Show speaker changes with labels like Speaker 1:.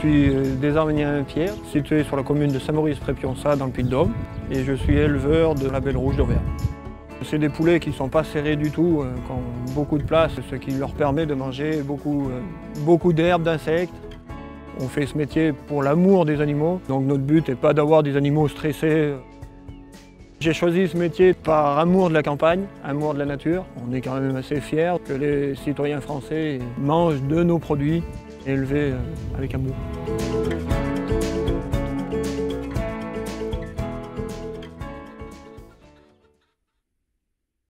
Speaker 1: suis des Arméniens-Pierre, situé sur la commune de Saint-Maurice-près-Pionçat dans le Puy-de-Dôme, et je suis éleveur de la Belle Rouge d'Auvergne. C'est des poulets qui ne sont pas serrés du tout, qui ont beaucoup de place, ce qui leur permet de manger beaucoup d'herbes, d'insectes. On fait ce métier pour l'amour des animaux, donc notre but n'est pas d'avoir des animaux stressés. J'ai choisi ce métier par amour de la campagne, amour de la nature. On est quand même assez fiers que les citoyens français mangent de nos produits élevés avec amour.